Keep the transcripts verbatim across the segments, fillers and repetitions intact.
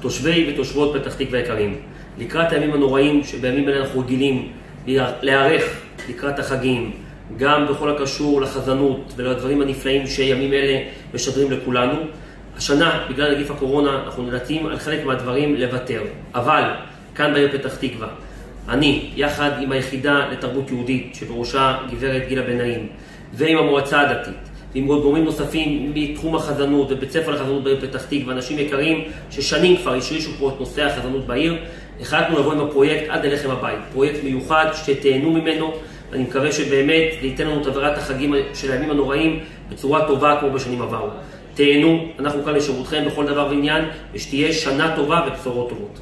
תושבי ותושבות פתח תקווה יקרים, לקראת הימים הנוראים שבימים האלה אנחנו רגילים להיערך לקראת החגים, גם בכל הקשור לחזנות ולדברים הנפלאים שימים אלה משדרים לכולנו. השנה, בגלל נגיף הקורונה, אנחנו נאלצים על חלק מהדברים לוותר. אבל, כאן בעיר פתח תקווה, אני, יחד עם היחידה לתרבות יהודית, שבראשה גברת גילה בן נעים, ועם המועצה הדתית, ועם גורמים נוספים מתחום החזנות ובית ספר לחזנות בעיר פתח תקווה, אנשים יקרים ששנים כבר השרישו פה את נושא החזנות בעיר, החלטנו לבוא עם הפרויקט עד אליכם הבית. פרויקט מיוחד שתהנו ממנו, אני מקווה שבאמת זה ייתן לנו את עבירת החגים של הימים הנוראים בצורה טובה כמו בשנים עברו. תהנו, אנחנו כאן לשירותכם בכל דבר ועניין, ושתהיה שנה טובה ובשורות טובות.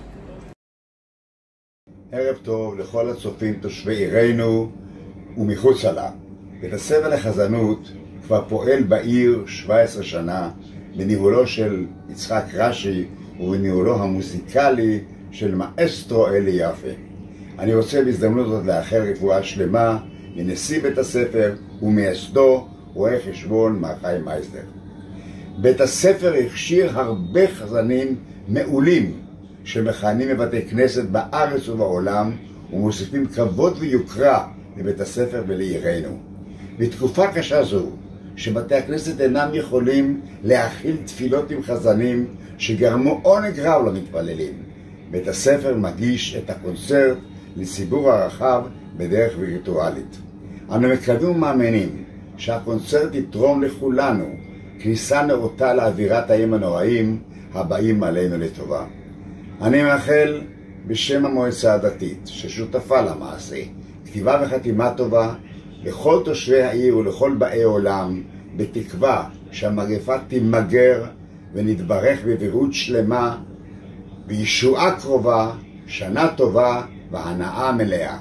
ערב טוב לכל הצופים תושבי עירנו ומחוצה לה. בית הספר לחזנות כבר פועל בעיר שבע עשרה שנה בניהולו של יצחק רש"י ובניהולו המוזיקלי של מאסטרו אלי יפה. אני רוצה בהזדמנות זאת לאחל רפואה שלמה לנשיא בית הספר ומייסדו רואה חשבון מר חיים מייזלר. בית הספר הכשיר הרבה חזנים מעולים שמכהנים בבתי כנסת בארץ ובעולם ומוסיפים כבוד ויוקרה לבית הספר ולעירנו. בתקופה קשה זו, שבתי הכנסת אינם יכולים להכיל תפילות עם חזנים שגרמו עונג רב למתפללים, בית הספר מגיש את הקונצרט לציבור הרחב בדרך וירטואלית. אנו מקווים ומאמינים שהקונצרט יתרום לכולנו כניסה נאותה לאווירת הימים הנוראים הבאים עלינו לטובה. אני מאחל בשם המועצה הדתית ששותפה למעשה כתיבה וחתימה טובה לכל תושבי העיר ולכל באי עולם, בתקווה שהמגפה תימגר ונתברך בבריאות שלמה וישועה קרובה, שנה טובה והנאה מלאה.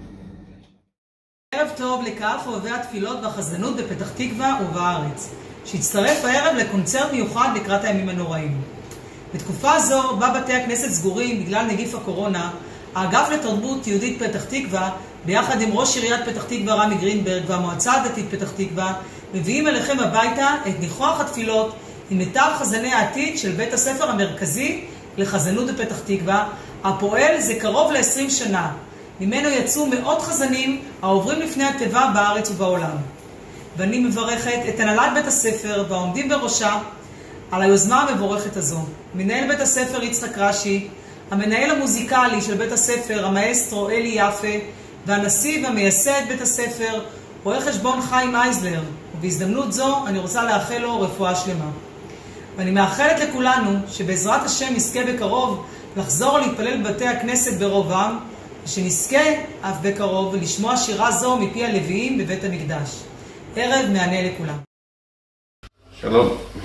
ערב טוב לקהל חובבי התפילות והחזנות בפתח תקווה ובארץ, שהצטרף הערב לקונצרט מיוחד לקראת הימים הנוראים. בתקופה זו, בה בתי הכנסת סגורים בגלל נגיף הקורונה, האגף לתרבות יהודית פתח תקווה, ביחד עם ראש עיריית פתח תקווה רמי גרינברג והמועצה הדתית פתח תקווה, מביאים אליכם הביתה את ניחוח התפילות עם מיטב חזני העתיד של בית הספר המרכזי לחזנות בפתח תקווה, הפועל זה קרוב ל-עשרים שנה. ממנו יצאו מאות חזנים העוברים לפני התיבה בארץ ובעולם. ואני מברכת את הנהלת בית הספר והעומדים בראשה על היוזמה המבורכת הזו. מנהל בית הספר יצחק רש"י, המנהל המוזיקלי של בית הספר המאסטרו אלי יפה, והנשיא והמייסד בית הספר רואה חשבון חיים מייזלר. ובהזדמנות זו אני רוצה לאחל לו רפואה שלמה. ואני מאחלת לכולנו שבעזרת השם נזכה בקרוב לחזור להתפלל בבתי הכנסת ברוב עם, ושנזכה אף בקרוב לשמוע שירה זו מפי הלוויים בבית המקדש. ערב מענה לכולם. שלום.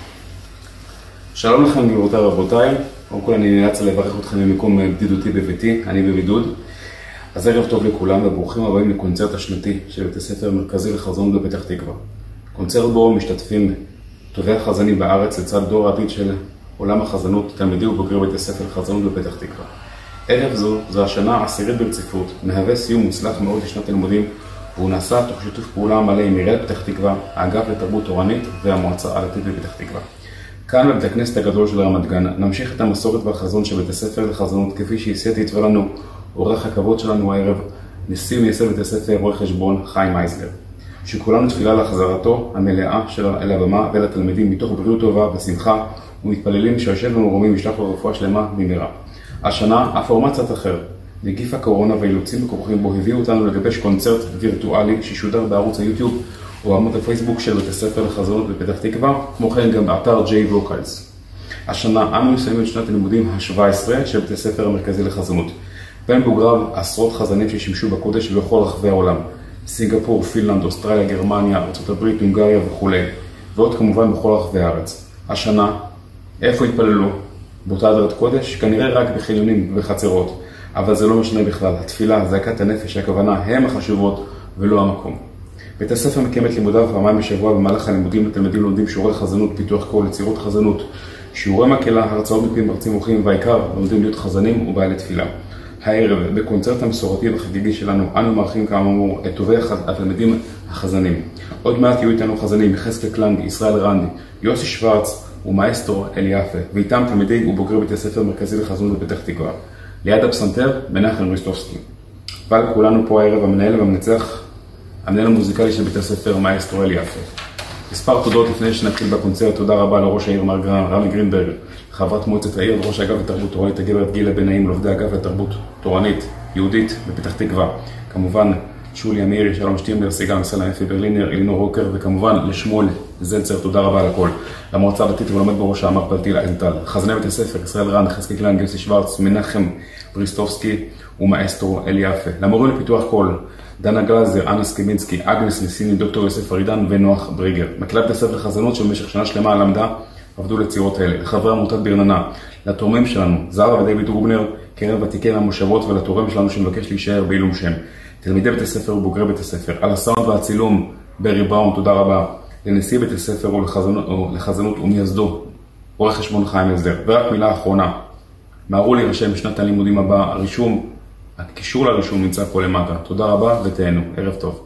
שלום לכם גבירותיי ורבותיי. קודם כל אני נאלץ לברך אתכם ממקום בדידותי בביתי, אני בבידוד. אז ערב טוב לכולם וברוכים הבאים לקונצרט השנתי של בית הספר המרכזי לחזנות בפתח תקווה. קונצרט בו משתתפים טובי החזנים בארץ לצד דור העתיד של עולם החזנות, תלמידי ובוגרי בית הספר לחזנות בפתח תקווה. ערב זו, זו השנה העשירית ברציפות, מהווה סיום מוצלח מאוד לשנת הלימודים, והוא נעשה תוך שיתוף פעולה מלא עם עיריית פתח תקווה, האגף לתרבות תורנית והמועצה הדתית בפתח תקווה. כאן בבית הכנסת הגדול של רמת גן נמשיך את המסורת והחזון של בית הספר לחזנות כפי שהסיע יתווה לנו עורך הכבוד שלנו הערב, נשיא ומייסד בית הספר רואה חשבון חיים מייזלר. שכולנו תפילה להחזרתו המלאה של אל הבמה ולתלמידים מתוך בריאות טובה ושמחה, ומתפללים שהשם ומרומים ישלח לו רפואה שלמה במהרה. השנה הפורמט קצת אחר. נגיף הקורונה והאילוצים הכרוכים בו הביאו אותנו לגבש קונצרט וירטואלי שישודר בערוץ היוטיוב או עמוד הפייסבוק של בית הספר לחזנות בפתח תקווה, כמו כן גם באתר ג'יי ווקלס. השנה אנו מסיימים את שנת הלימודים ה-שבע עשרה של בית הספר המרכזי לחזנות. בין בוגריו עשרות חזנים ששימשו בקודש בכל רחבי העולם. סינגפור, פינלנד, אוסטרליה, גרמניה, ארצות הברית, הונגריה וכו'. ועוד כמובן בכל רחבי הארץ. השנה, איפה התפללו? באותה אדרת קודש? כנראה רק בחניונים ובחצרות. אבל זה לא משנה בכלל. התפילה, זעקת הנפש, הכוונה, הם החשובות ולא המקום. בית הספר מקיים את לימודיו פעמיים בשבוע במהלך הלימודים לתלמידים לומדים שיעורי חזנות, פיתוח קול, יצירות חזנות, שיעורי מקהלה, הרצאות מפי מרצים מומחים, והעיקר לומדים להיות חזנים ובעלי תפילה. הערב, בקונצרט המסורתי וחגיגי שלנו, אנו מארחים כאמור את טובי התלמידים החזנים. עוד מעט יהיו איתנו חזנים, יחזקאל קלנגי, ישראל רנדי, יוסי שוורץ ומאסטרו אלי יפה, ואיתם תלמידי ובוגרי בית הספר מרכזי לחזנות בפתח תקווה. ליד הפסנתר, מנחם ריסטובסקי. אבל כולנו פה הערב המנהל והמנצח, המנהל המוזיקלי של בית הספר, מאסטרו אלי יפה. מספר תודות לפני שנתחיל בקונצרט. תודה רבה לראש העיר מר רמי גרינברג, חברת מועצת העיר, ראש האגף לתרבות תורנית הגברת גילה בן נעים, לעובדי האגף לתרבות תורנית יהודית בפתח תקווה. כמובן שוליה מאירי, שלום שטימבר, סיגל מסלם, אפי ברלינר, אלינור רוקר, וכמובן לשמואל זלצר, תודה רבה על הכל. למועצה הדתית ולומד בראשה מר פלטיל אייזנטל, חזני בית הספר, ישראל רן, חזקי קליין, גיוסי שוורץ, מנחם בריסטובסקי ומאסטרו אלי יפה. למורים לפיתוח קול, דנה גלזר, אנה סקיבינסקי, אגנס ניסיני, דוקטור יוסף ארידן ונוח בריגר. מקהלת בית הספר לחזנות שבמשך שנה שלמה למדה עבדו לצירות האלה. לחברי עמותת ברננה, לתורמים שלנו, זרה ודייוויד רובנר, קרן ותיקי מהמושבות, ולתורם שלנו שמבקש להישאר בעילום שם. תלמידי בית הספר ובוגרי בית הספר. על הסאונד והצילום, ברי בראון, תודה רבה. לנשיא בית הספר ולחזנות ומייסדו, עורך חשבון חיים הסדר. ורק מילה אחרונה, מהרו להירשם בשנת הלימודים הבאה. הרישום, הקישור לרישום נמצא פה למטה. תודה רבה ותהנו. ערב טוב.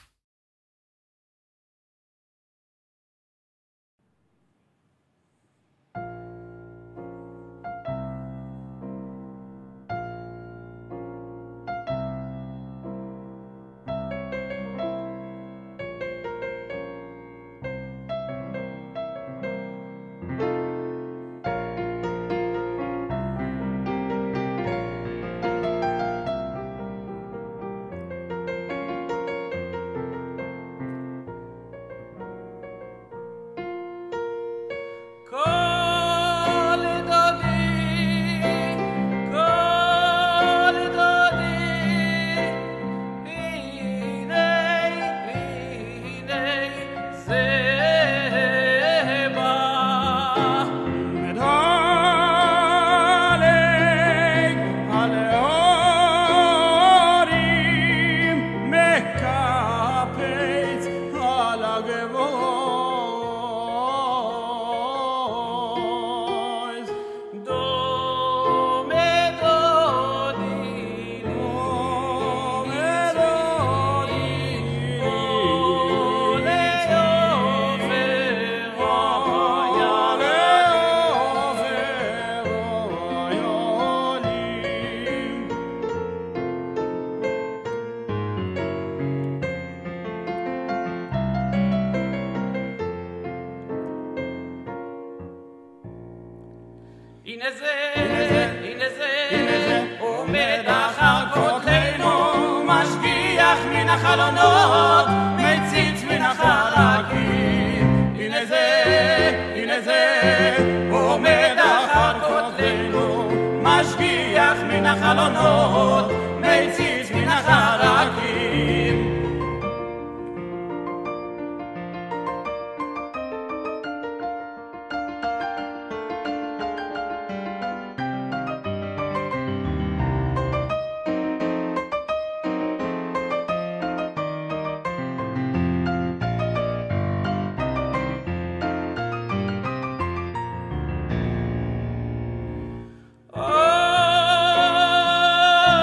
הנה זה, הנה זה, עומד אחר כותלנו, משגיח מן החלונות, מציץ מן החלקים. הנה זה, הנה זה, עומד אחר כותלנו, משגיח מן החלונות, מציץ מן החלקים. Oh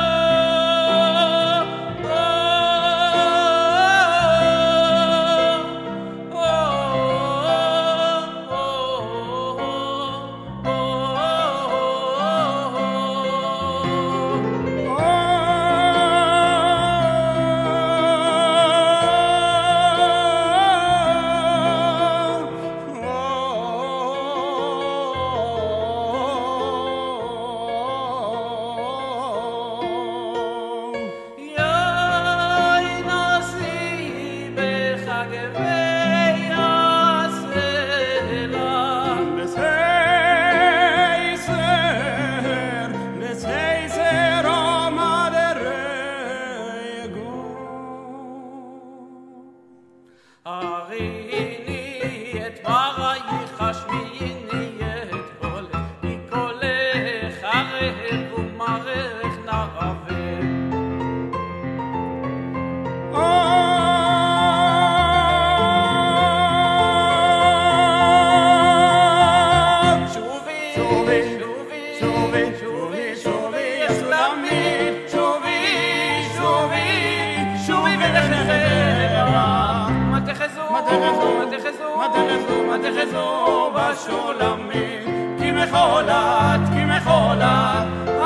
תחזו, תחזו, תחזו בשולמים, כי מחולת, כי מחולת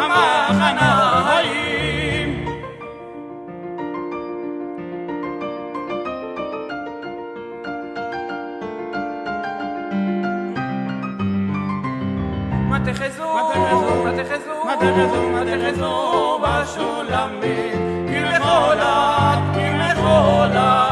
המחניים. מה תחזו, מה תחזו, מה תחזו, מה תחזו בשולמים, כי מחולת, כי מחולת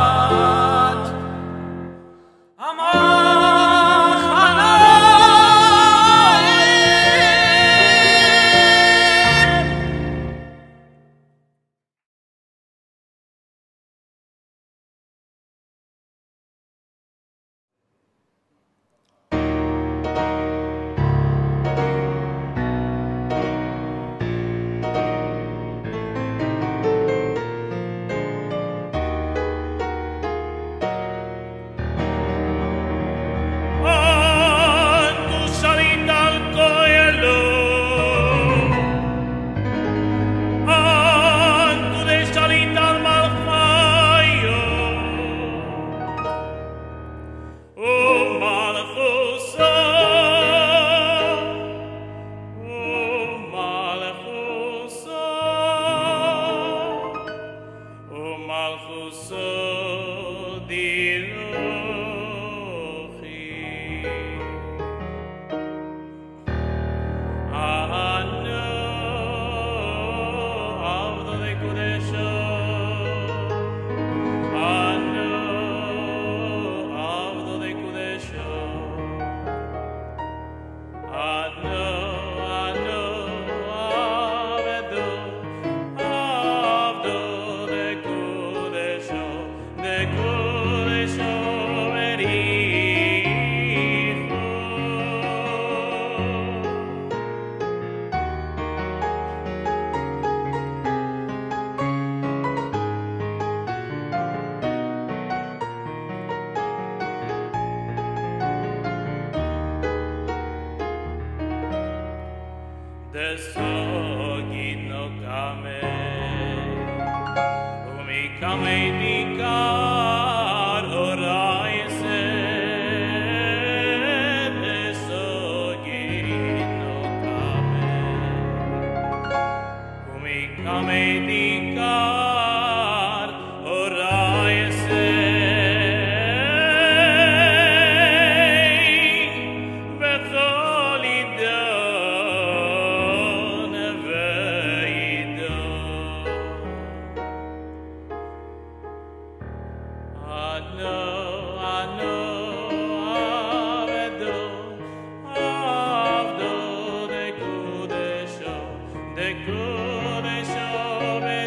de Kodesho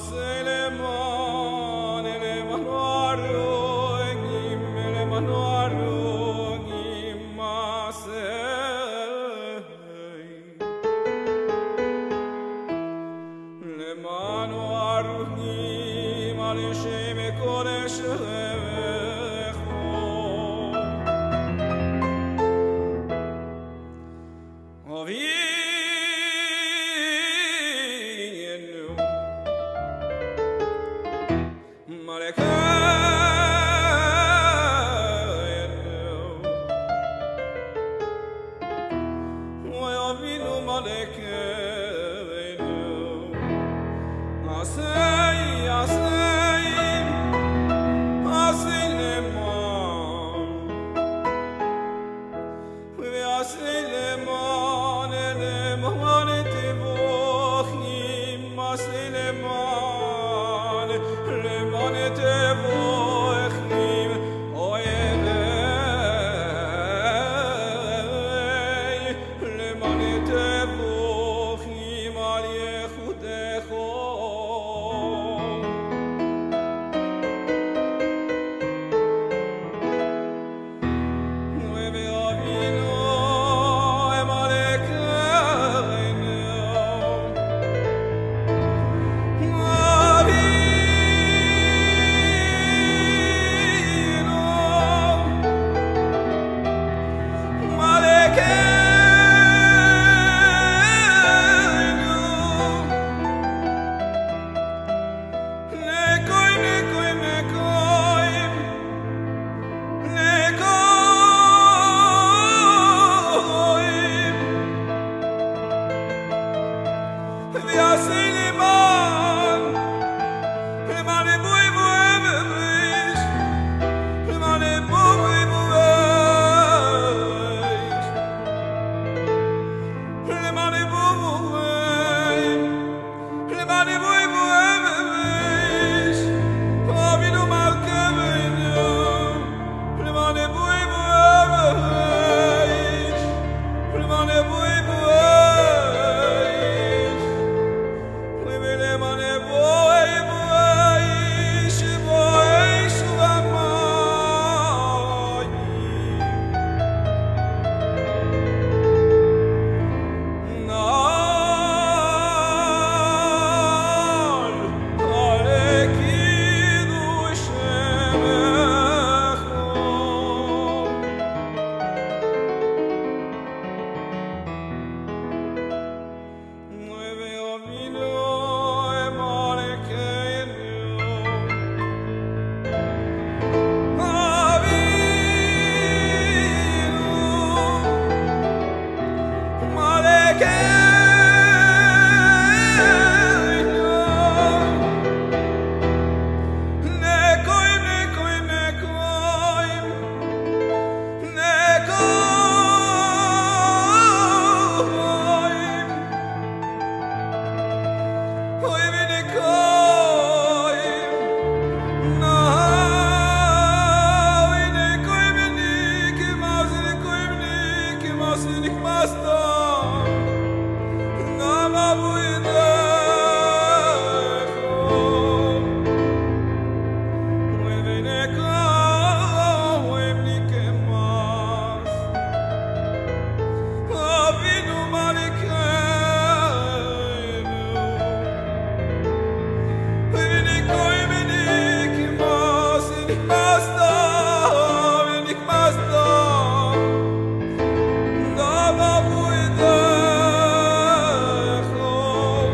Oh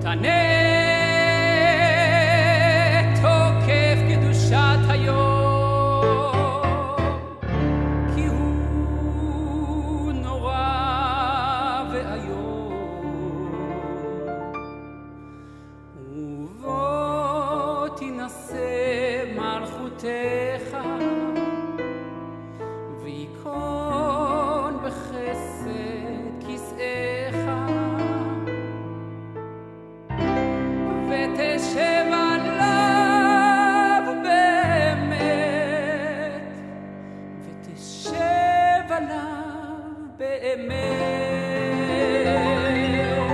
תנה תוקף קדושת היום, כי הוא נורא ואיום, ובוא תנסה מלכותך ויקון בחסד כיסאך, ותשב עליו באמת, ותשב עליו באמת,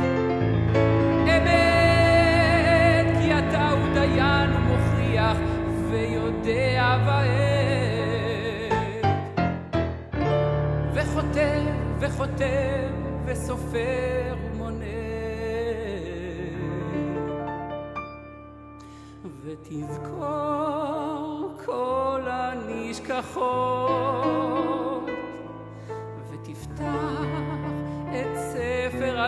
אמת, כי אתה הוא דיין ומוכיח ויודע ועת, וחותם וחותם וסופר ומונה, ותזכור כל הנשכחות, ותפתח את ספר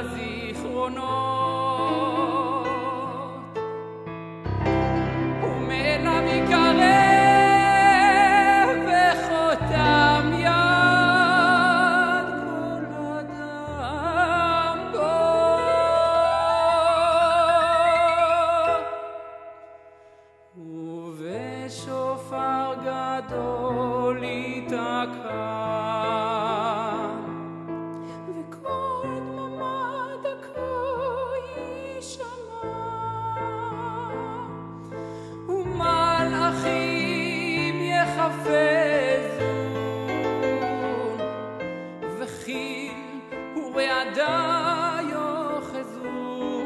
הזיכרונות, ומנה מקרב וחותם יד כל אדם בו, ובשופר גדול ייתקע, וכל דממה דקה יישמע, ומלאכים יחפזו, וחיל ורעדה יאחזו,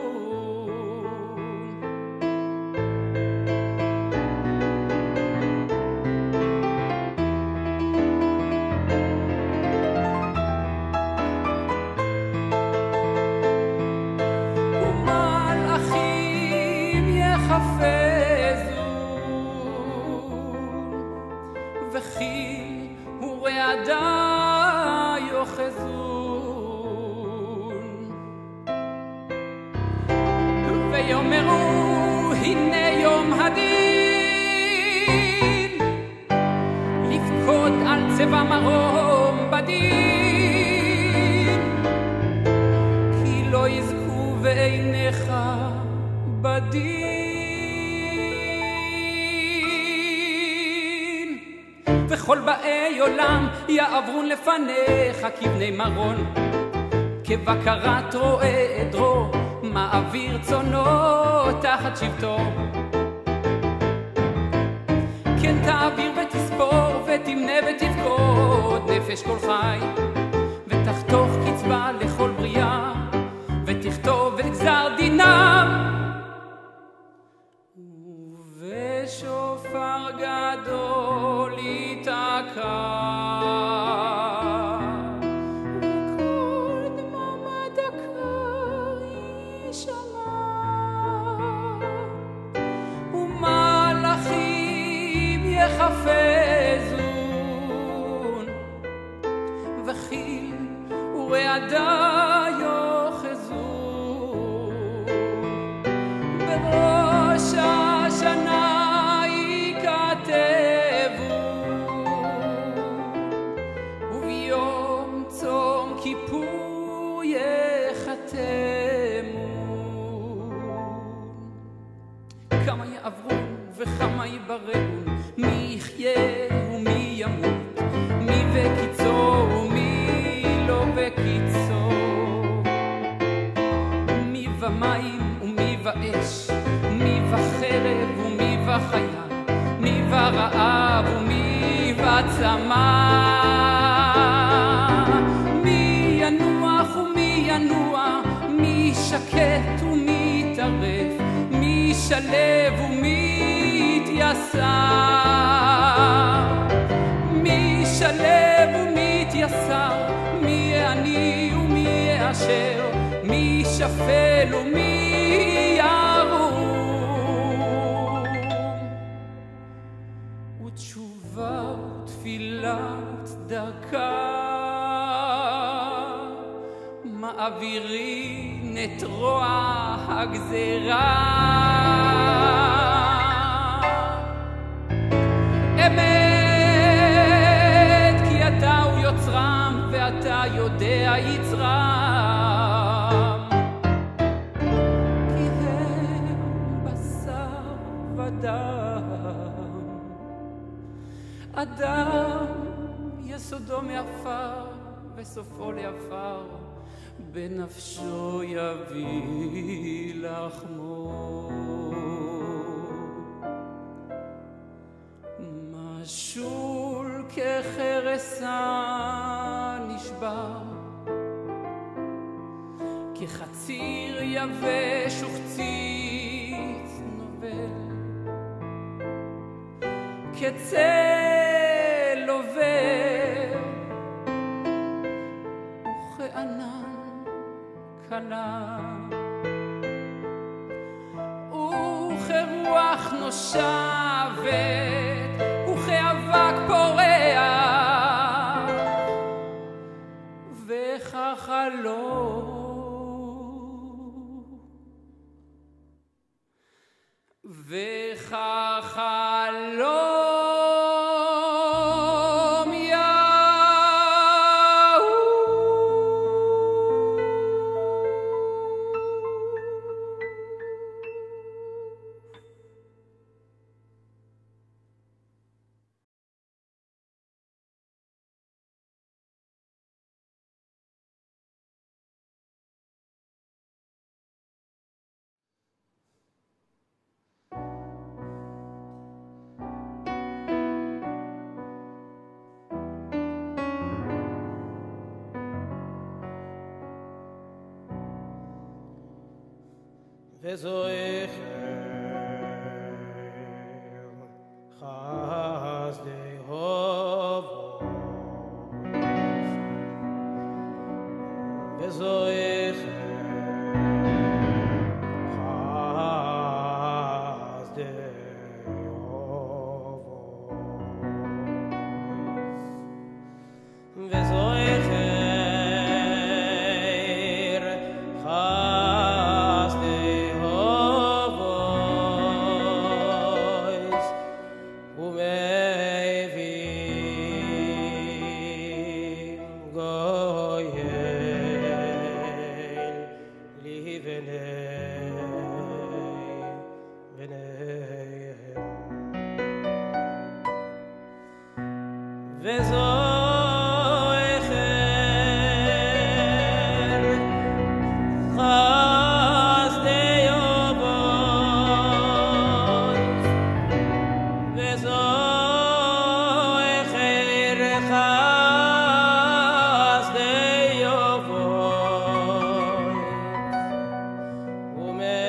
ומלאכים יחפזו, וחיל ורעדה יאחזון, ויאמרו הנה יום הדין, לפקוד על צבע מרום בדין, כי לא יזכו בעיניך בדין, וכל באי עולם יעברון לפניך כבני מרון, כבקרת רועה עדרו מעביר צונו תחת שבטו, כן תעביר ותספור ותמנה ותפקוד נפש כל חי, ותחתוך קצבה לכל בריאה, ותכתוב את גזר דינם, ובשופר גדול ייתקע, וכל דממה דקה יישמע, ומלאכים יחפזון, וחיל ורעדה יאחזון, בראש השנה ייכתבו, וביום צום כיפור יחתמו, כמה יעברו וכמה יבררו, מי יחיה ומי ימות, מי בקיצו ומי לא בקיצו, מי במים ומי באש, מי בחרב ומי בחיה, מי ברעב ומי בצמא, מי ינוח ומי ינוע, מי שקט ומי טרף, מי שלב ומי יתייסר, מי שלב ומי יתייסר, מי עני ומי יאשר, מי שפל ומי ירום, ותשובה ותפילה וצדקה מעבירים את רוע הגזירה. אמת, כי אתה הוא יוצרם ואתה יודע יצרם, כי הם בשר ודם. אדם יסודו מעפר וסופו לעפר, בנפשו יביא לחמו. משול כחרסה נשבר, כחציר יבש וחציץ נובל, כצל עובר וכענן קלה, וכרוח נושבת וכאבק פורח, וכחלום וכחלום יהוא. וזוכר חסדי אבות, וזוכר חסדי אבות, וזוכר Ume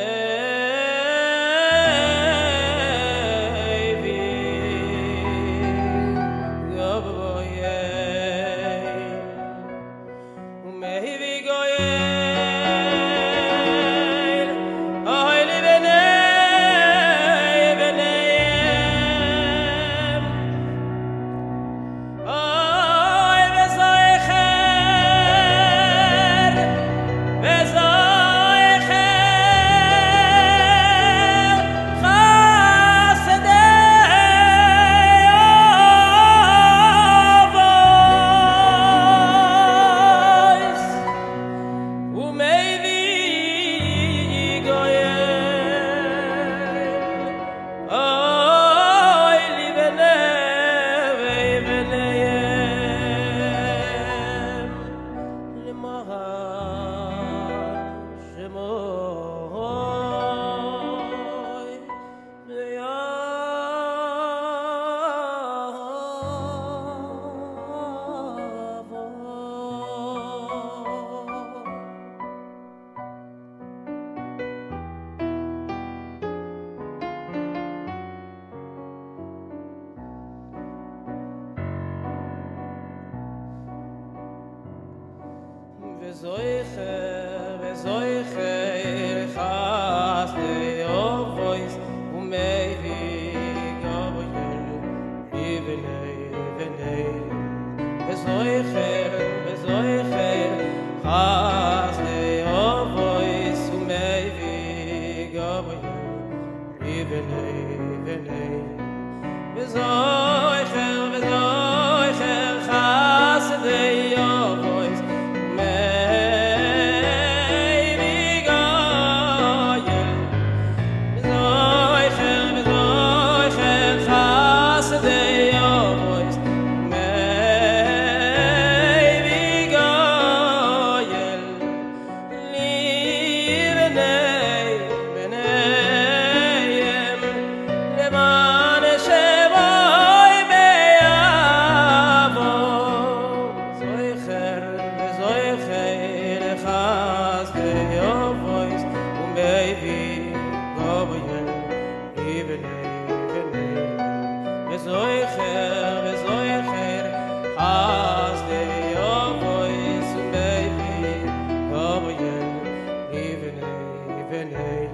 baby, go away, even even bezoicher bezoicher as the your voice, baby, go away, even even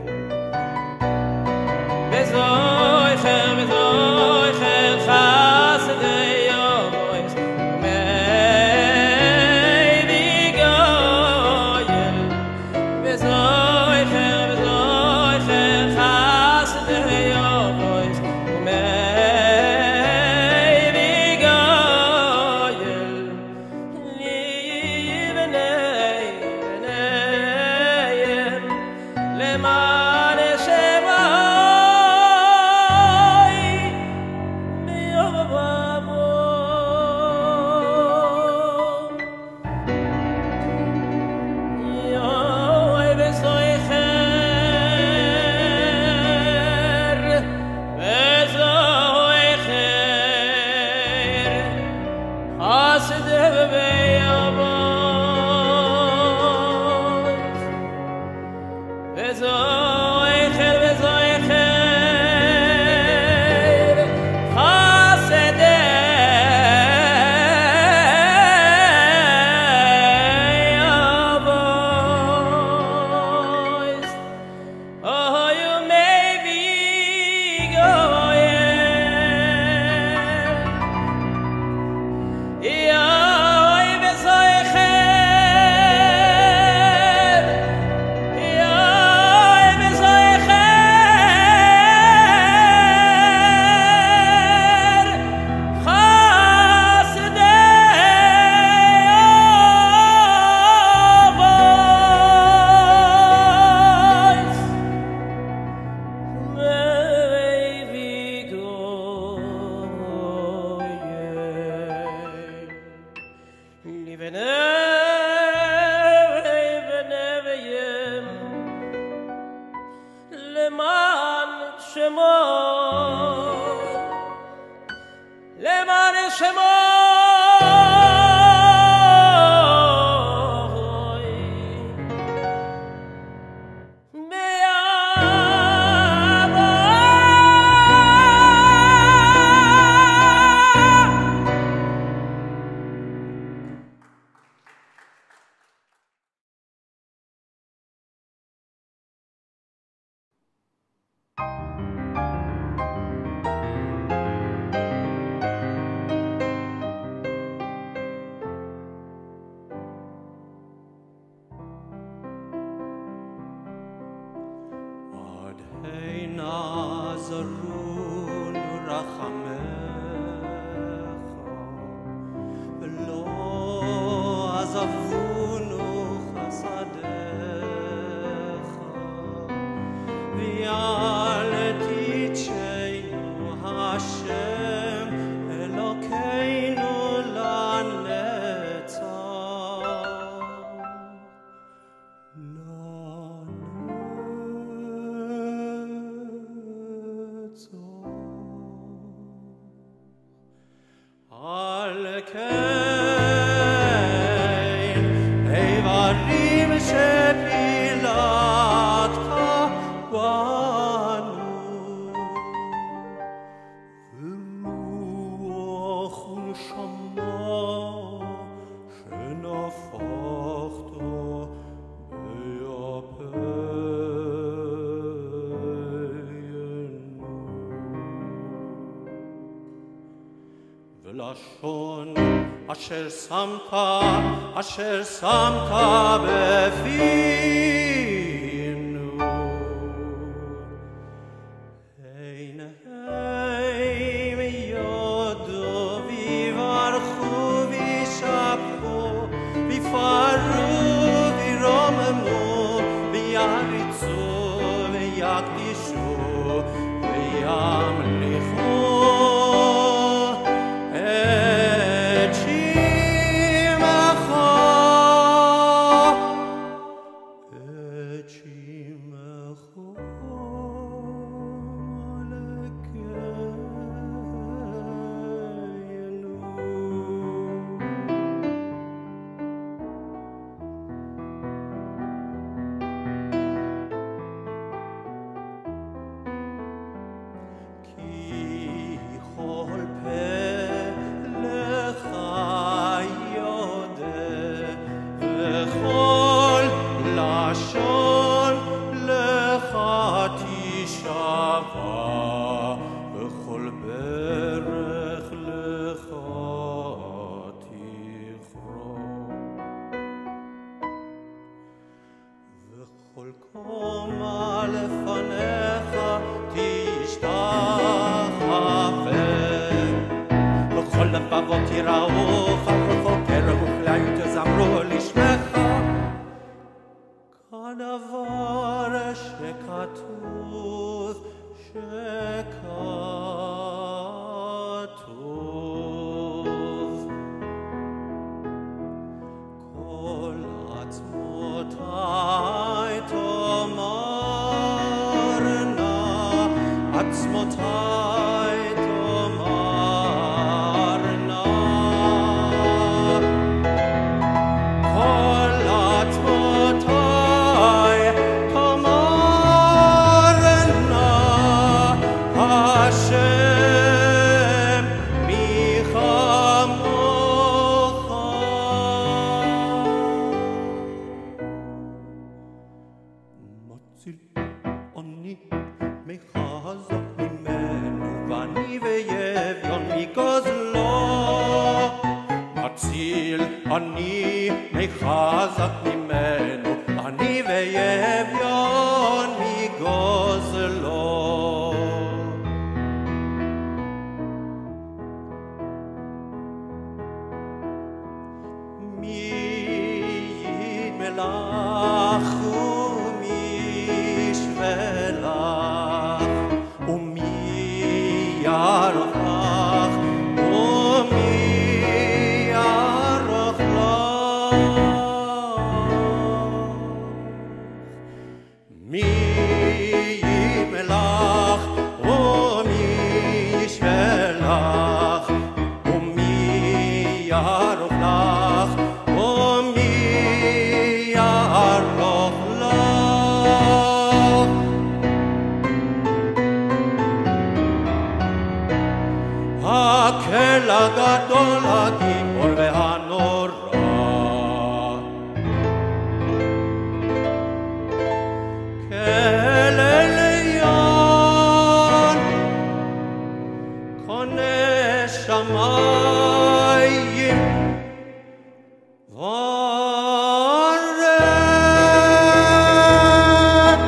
bezoicher bezoicher as the your voice, baby, go away, bezoicher bezoicher as the your voice, baby, go away, even even leman shemai mi'avavo yoy bezoicher bezoicher hasde beyavos bezoicher bezoicher hasde beyavos. Oh, you may be going. Yoy bezoicher, yoy bezoicher, chasdei avos. Baby, go away. Even even even leman shemo leman shemo Adhei nazarun rachamecha v'lo azavunu chasadecha v'yal titcheinu Hashem Elokeinu lanetzach. Al kein eivarim shepilakta banu v'ruach unshama shenafachta beyapeinu v'lashon asher samta asher samta befinu ein heim yodu vivarchu vishabchu vifaru viromemu viyaritzu viyakdishu viyamlichu et shimecha et shimecha lekeinu. קומה לפניך תשתחווה. וכל לבבות יראוך, וכל קרב וכליים תזמרו לשמך. כדבר שכתוב, שכתוב. כל עצמותיי תאמרנה, עצמותיי תאמרנה. כל עצמותיי תאמרנה, השם מי כמוך. מציל אני מחזק ממנו, ואני ואביון מגוזלו. מציל אני מחזק ממנו, אני ואביון מגוזלו. מי ימלך ומי ישווה לך, ומי יערוך לך, ומי יערוך לך. מי ימלך ומי ישווה לך, ומי יערוך לך, ומי יערוך לך. הקל הגדול, הגיבור והנורא, כל עליון, קונה שמיים וארץ.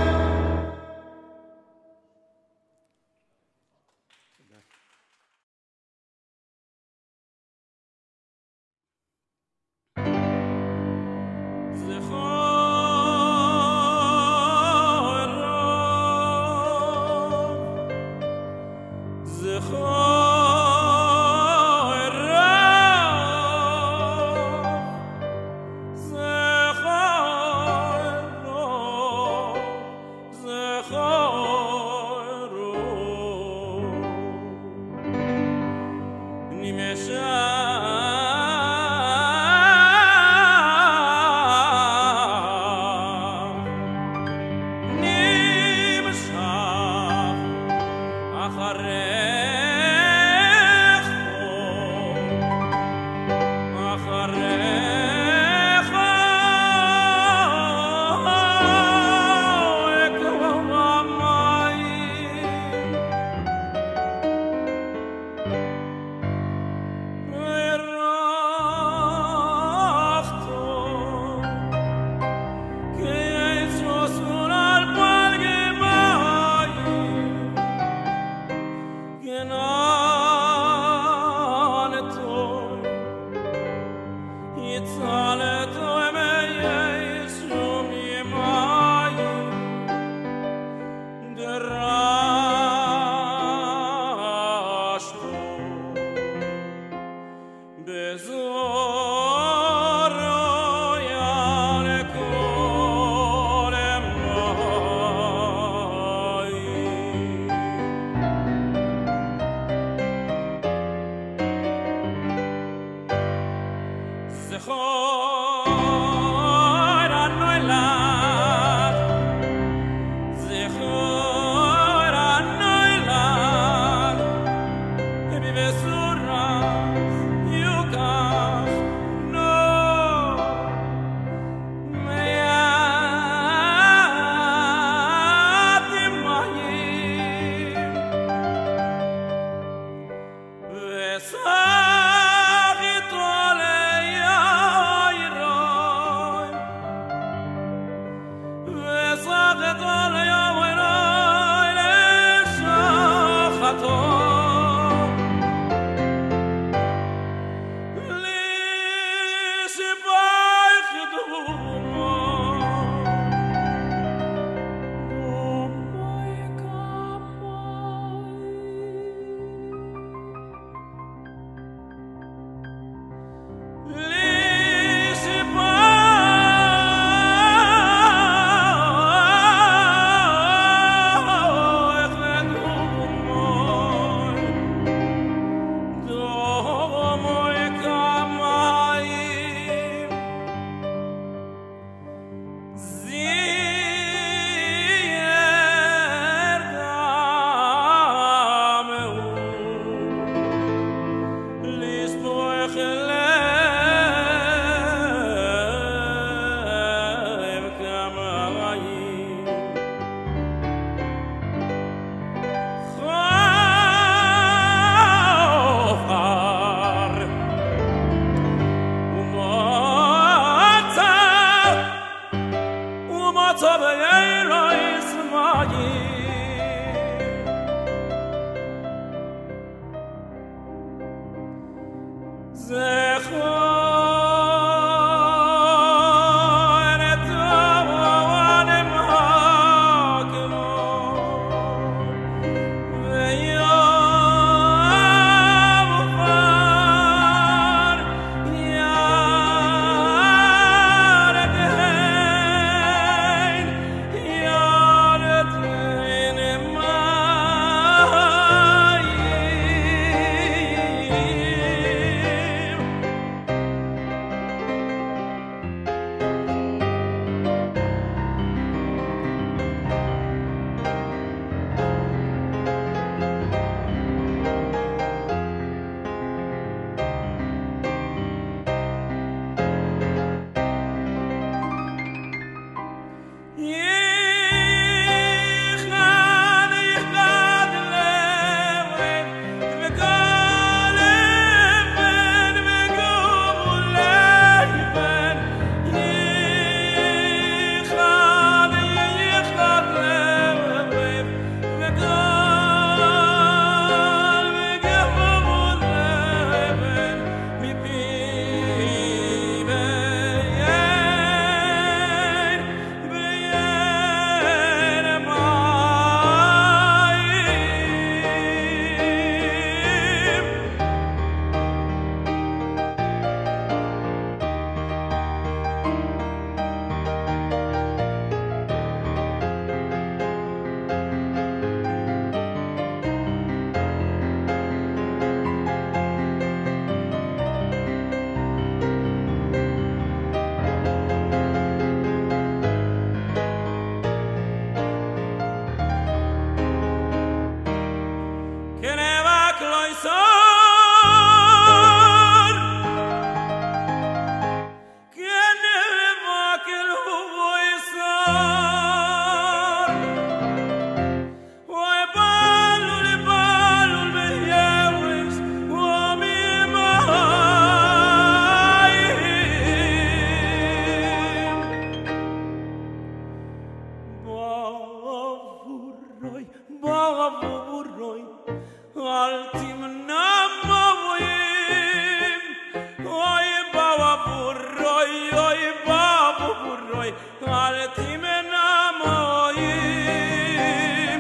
זכור Bavuroy, bavuroy, al timnam moyim. Oy bavuroy, oy bavuroy, al timnam moyim.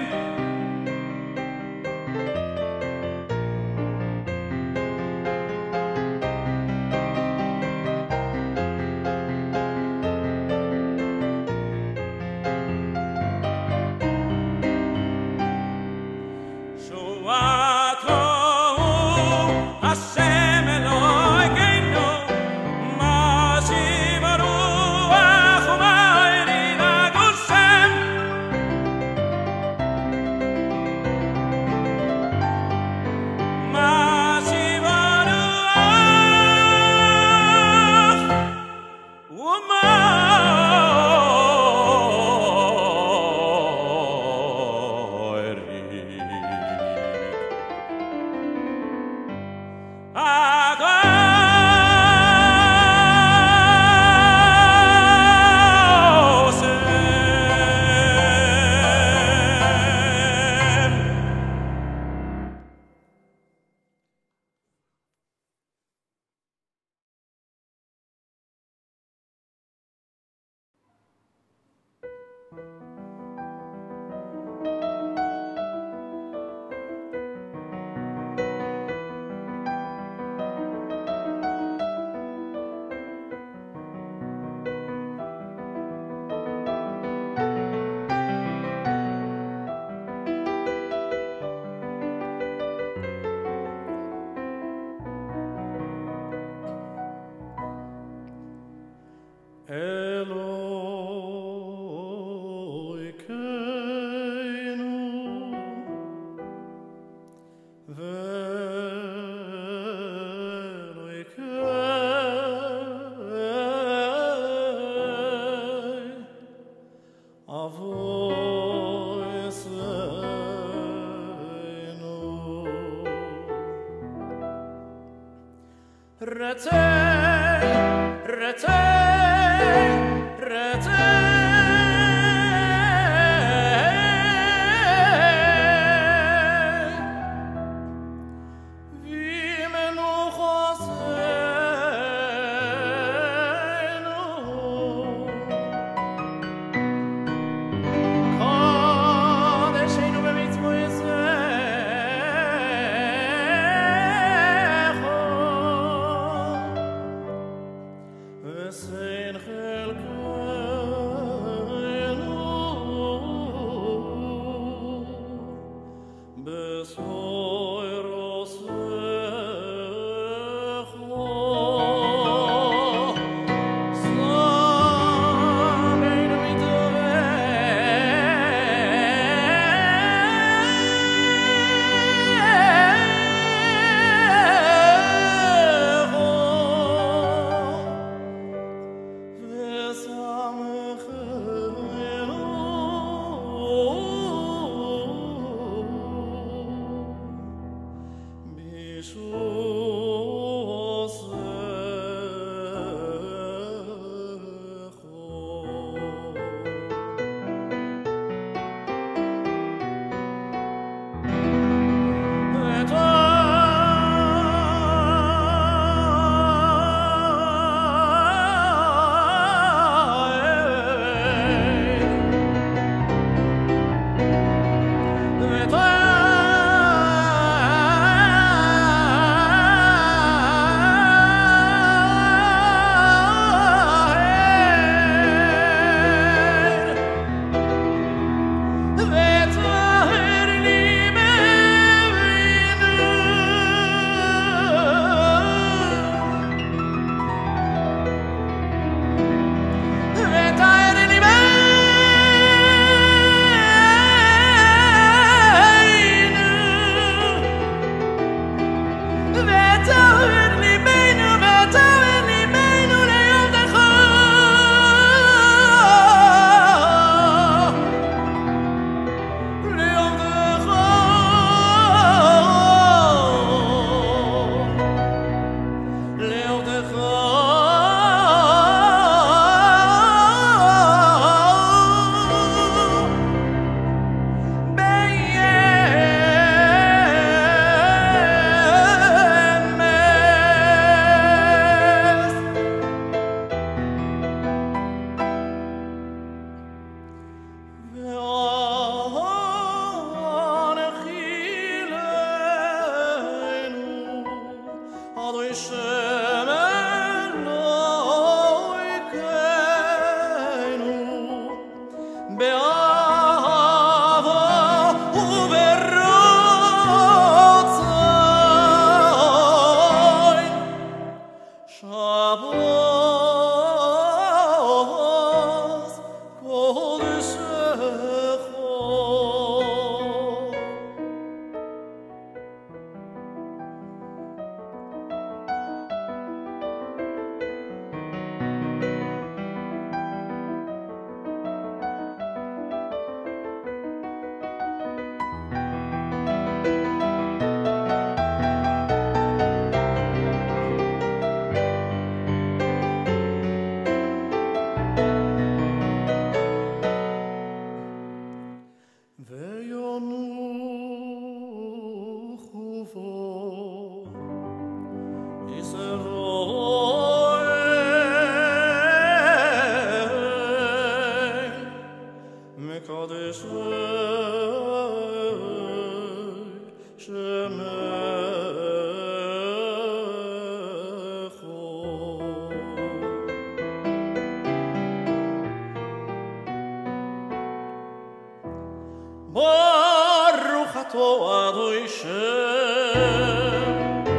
Baruch atah Adonai Shem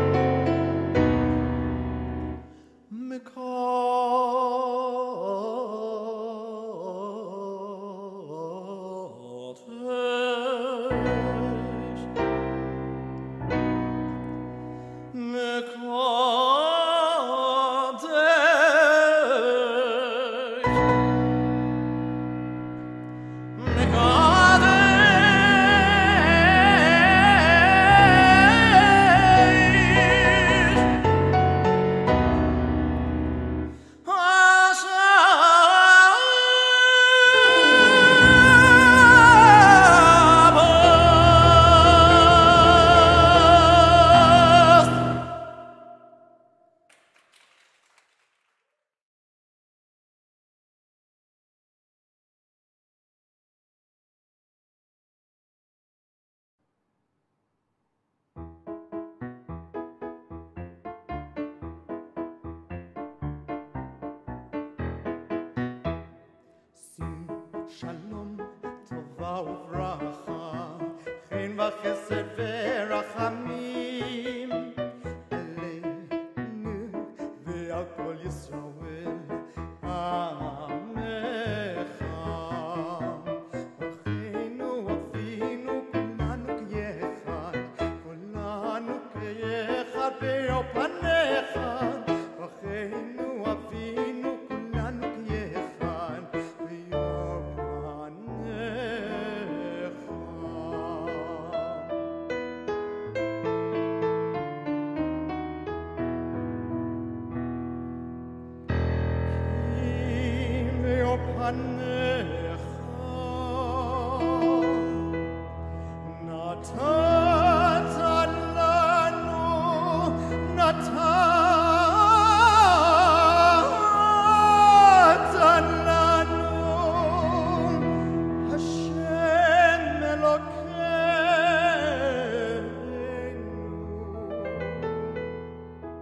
שלום, טובה וברכה, חן וחסד ורחמים עלינו ועל כל ישראל עמך. אחינו אבינו כולנו כאחד, כולנו כאחד באור פניך. אחינו אבינו כולנו כאחד באור פניך. כי באור פניך נתת לנו, נתת לנו, השם אלוקינו,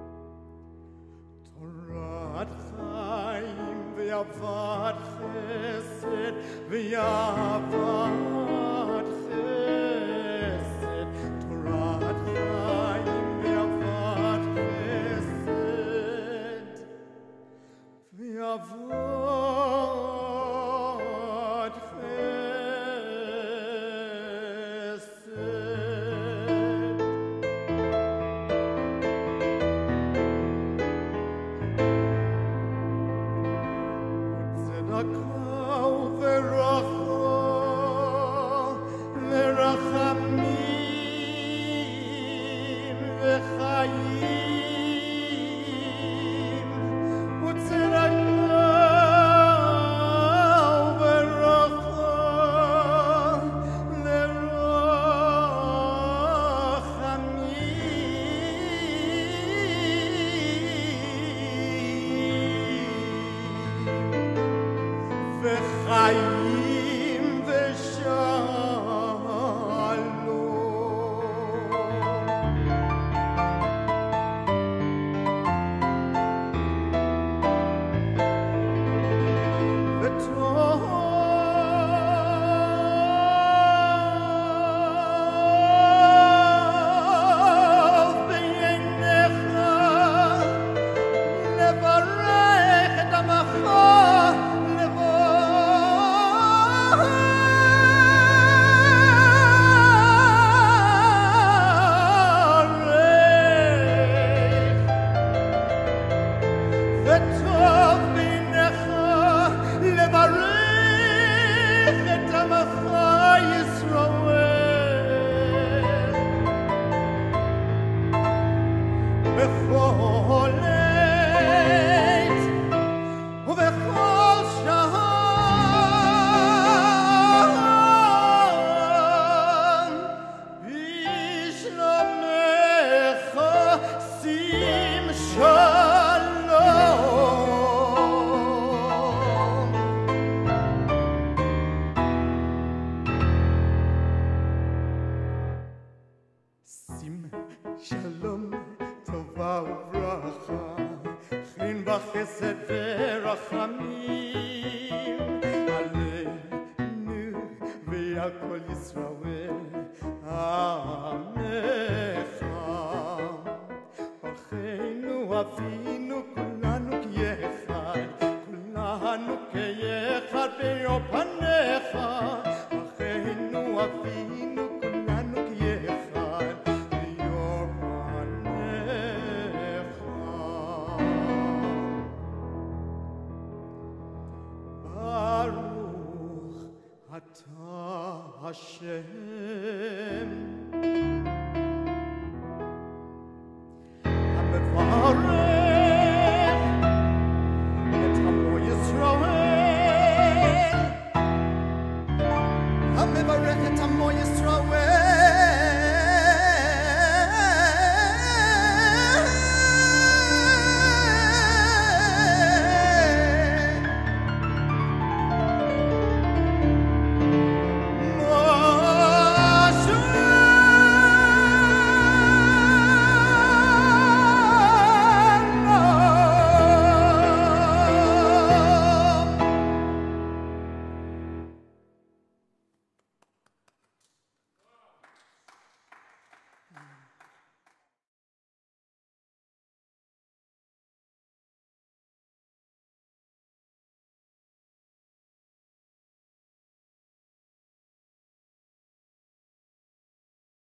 תורת חיים ואהבת חן שים שלום, טובה וברכה, חן וחסד ורחמים עלינו ועל כל ישראל עמך. ברכנו אבינו כולנו כאחד, כולנו כאחד ביום פניך. ברכנו אבינו כולנו כאחד ביום פניך. ברוך אתה השם המברך את עמו ישראל, המברך את עמו ישראל